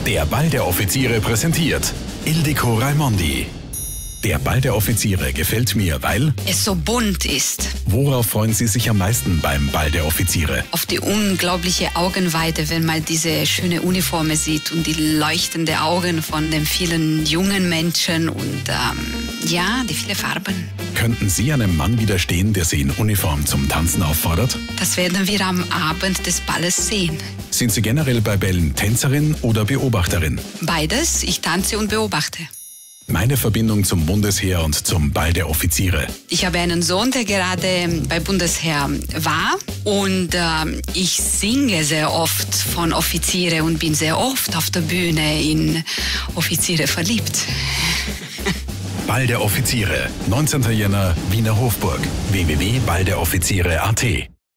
Der Ball der Offiziere präsentiert Ildiko Raimondi. Der Ball der Offiziere gefällt mir, weil es so bunt ist. Worauf freuen Sie sich am meisten beim Ball der Offiziere? Auf die unglaubliche Augenweite, wenn man diese schöne Uniformen sieht und die leuchtenden Augen von den vielen jungen Menschen und die vielen Farben. Könnten Sie einem Mann widerstehen, der Sie in Uniform zum Tanzen auffordert? Das werden wir am Abend des Balles sehen. Sind Sie generell bei Bällen Tänzerin oder Beobachterin? Beides, ich tanze und beobachte. Meine Verbindung zum Bundesheer und zum Ball der Offiziere. Ich habe einen Sohn, der gerade bei Bundesheer war und ich singe sehr oft von Offiziere und bin sehr oft auf der Bühne in Offiziere verliebt. Ball der Offiziere, 19. Jänner, Wiener Hofburg. www.ballderoffiziere.at